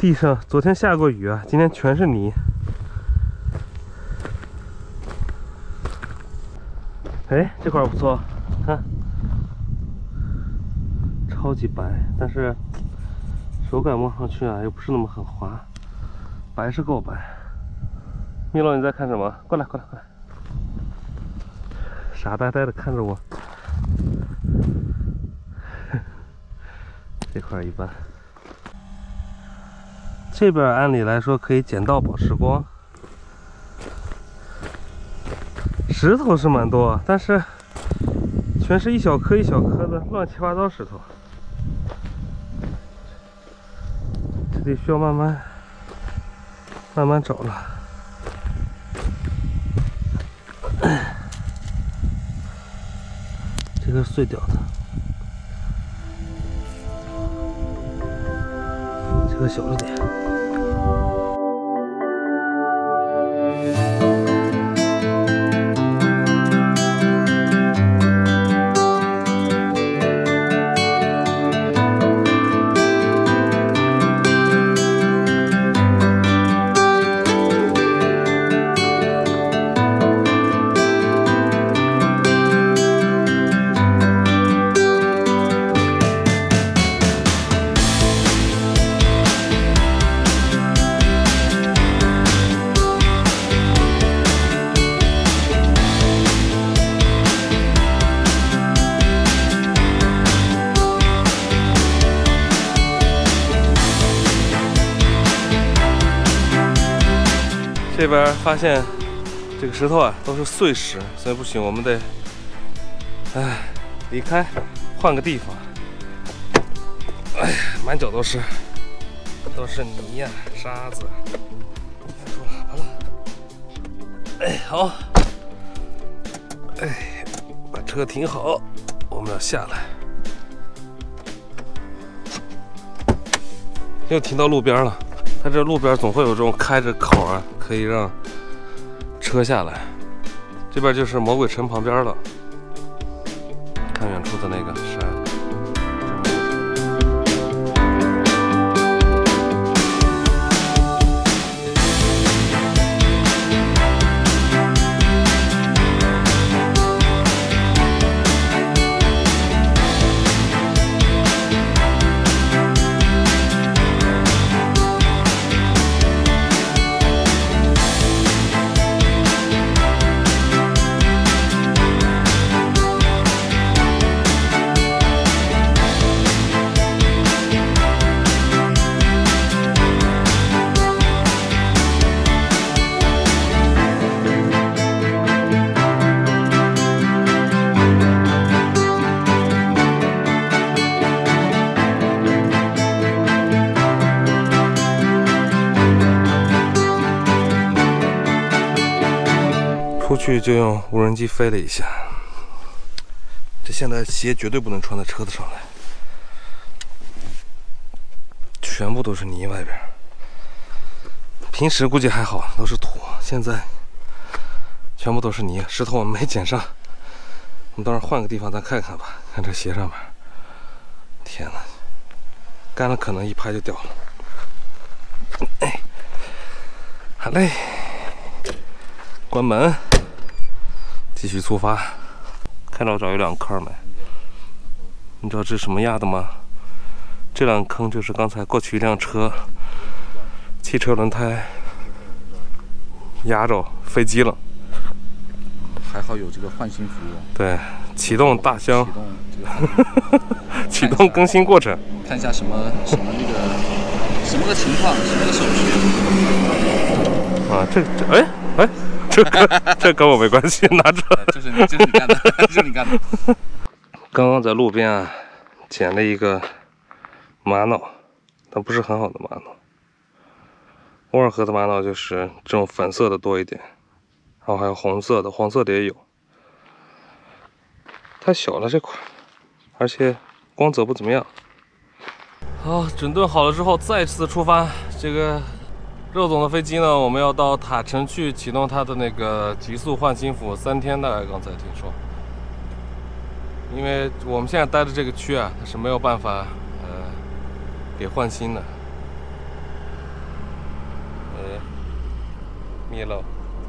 地上昨天下过雨啊，今天全是泥。哎，这块不错，看，超级白，但是手感摸上去啊，又不是那么很滑，白是够白。米洛，你在看什么？过来，过来，过来！傻呆呆的看着我。这块一般。这边按理来说可以捡到宝石光，石头是蛮多，但是全是一小颗一小颗的乱七八糟石头，这得需要慢慢找了。这个碎掉的，这个小了点。这边发现这个石头啊都是碎石，所以不行，我们得离开，换个地方。哎呀，满脚都是泥呀、沙子。看出喇叭了。哎，好。哎，把车停好，我们要下来。又停到路边了。它这路边总会有这种开着口啊，可以让车下来。这边就是魔鬼城旁边了，看远处的那个山。出去就用无人机飞了一下，这现在鞋绝对不能穿在车子上来，全部都是泥外边。平时估计还好，都是土，现在全部都是泥，石头我们没捡上。我们到时候换个地方再看看吧，看这鞋上面，天哪，干了可能一拍就掉了。哎，好嘞，关门。继续出发，看到这有两坑没？你知道这是什么压的吗？这两坑就是刚才过去一辆车，汽车轮胎压着飞机了。 还好有这个换新服务。 对，启动大箱， 启动更新过程。 看一下什么个情况，什么个手续。 啊，哎。这跟我没关系，拿着。 就是你干的，就是你干的。 刚刚在路边啊，捡了一个玛瑙，但不是很好的玛瑙。沃尔河的玛瑙就是这种粉色的多一点，然后还有红色的，黄色的也有。太小了这块，而且光泽不怎么样。好，整顿好了之后，再次出发。这个肉总的飞机呢，我们要到塔城去启动它的那个极速换新服，3天大概刚才听说。因为我们现在待的这个区啊，它是没有办法给换新的。 迷了。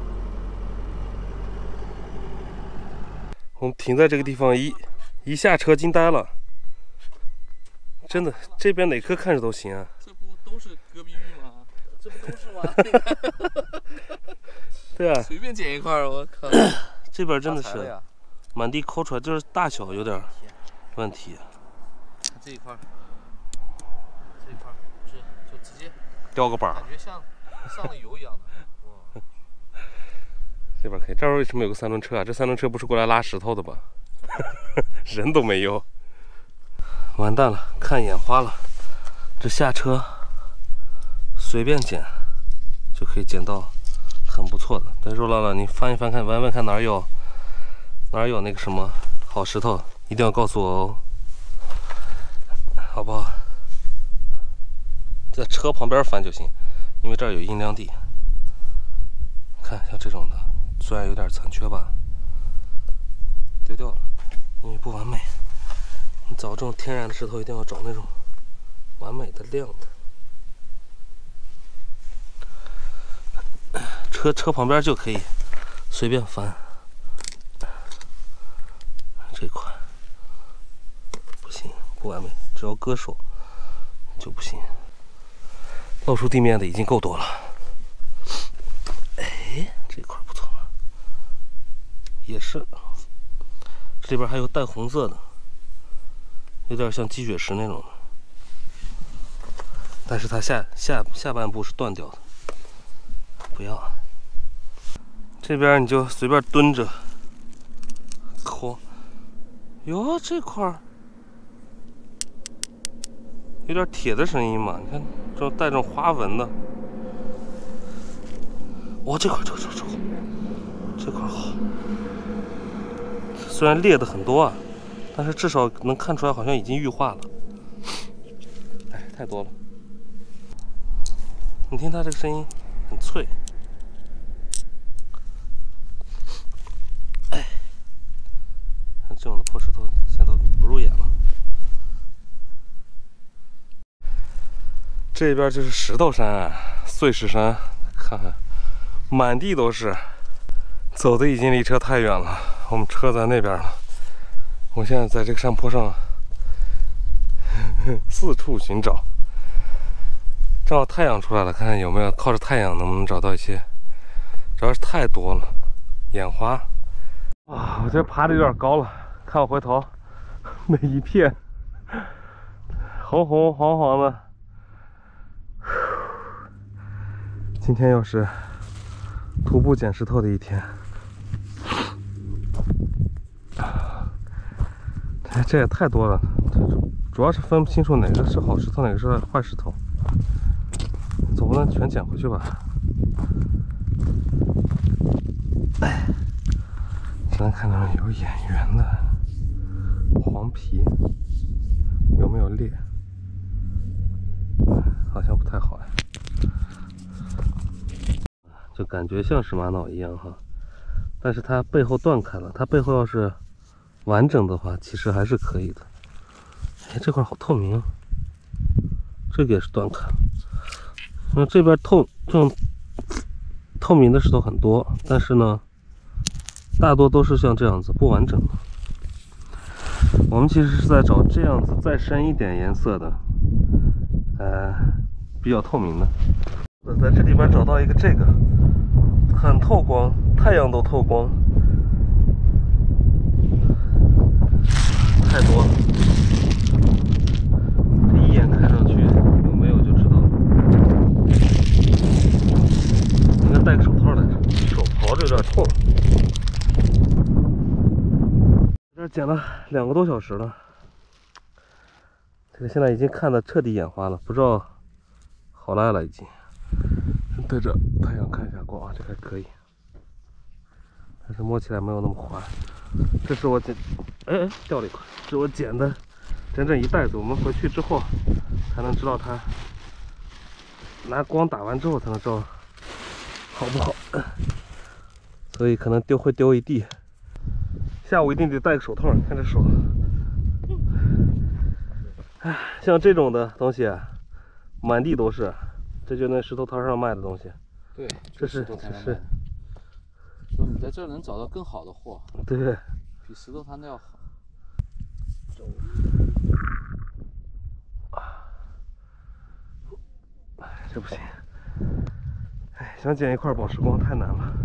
我们停在这个地方，一下车惊呆了。真的，这边哪颗看着都行啊。 这不都是戈壁玉吗？这不都是吗？ 对啊， 随便捡一块儿，我靠！ 这边真的是发财了呀满地抠出来，就是大小有点问题。 这一块儿，这一块儿是就直接掉个板儿感。觉像上了油一样的。哇！ 这边可以，这儿为什么有个3轮车啊？这3轮车不是过来拉石头的吧？人都没有。完蛋了，看眼花了。这下车随便捡就可以捡到很不错的。但是浪浪，你翻一翻看，闻闻看哪儿有那个什么好石头，一定要告诉我哦，好不好？在车旁边翻就行，因为这儿有阴凉地。看像这种的，虽然有点残缺吧，丢掉了，因为不完美。你找这种天然的石头，一定要找那种完美的亮的。车旁边就可以随便翻。这块不行，不完美，只要割手就不行。露出地面的已经够多了。哎，这块不错，也是。这里边还有淡红色的，有点像积雪石那种的，但是它下半部是断掉的。不要，这边你就随便蹲着抠。哟，这块儿有点铁的声音嘛？你看，这种带这种花纹的。哦，这块好。虽然裂的很多啊，但是至少能看出来好像已经玉化了。哎，太多了。你听它这个声音很脆。哎，看这种的破石头现在都不入眼了。这边就是石头山啊，碎石山，看看满地都是。走的已经离车太远了，我们车在那边了。我现在在这个山坡上四处寻找，正好太阳出来了，看看有没有靠着太阳能不能找到一些。主要是太多了，眼花。啊，我觉得爬的有点高了，看我回头，那一片红红黄黄的。今天又是徒步捡石头的一天。这也太多了，主要是分不清楚哪个是好石头，哪个是坏石头。总不能全捡回去吧？哎，只能看到有眼缘的黄皮，有没有裂？好像不太好哎，就感觉像是玛瑙一样哈，但是它背后断开了，它背后要是完整的话，其实还是可以的。哎，这块好透明啊，这个也是断开了。那这边这种透明的石头很多，但是呢，大多都是像这样子不完整的。我们其实是在找这样子再深一点颜色的，比较透明的。我在这里边找到一个这个，很透光，太阳都透光。太多了，这一眼看上去有没有就知道了。应该戴个手套来着，手刨着有点痛。这捡了2个多小时了，这个现在已经看得彻底眼花了，不知道好赖了已经。对着太阳看一下光啊，这还可以，但是摸起来没有那么滑。这是我捡，哎，掉了一块，这是我捡的整整一袋子。我们回去之后才能知道它，拿光打完之后才能知道好不好，所以可能会丢一地。下午一定得戴个手套，看这手。哎，像这种的东西啊，满地都是，这就那石头摊上卖的东西。 对， 这是石头摊上卖是的。说你在这儿能找到更好的货， 对， 比石头摊的要好。 这不行。哎，想捡一块宝石光太难了。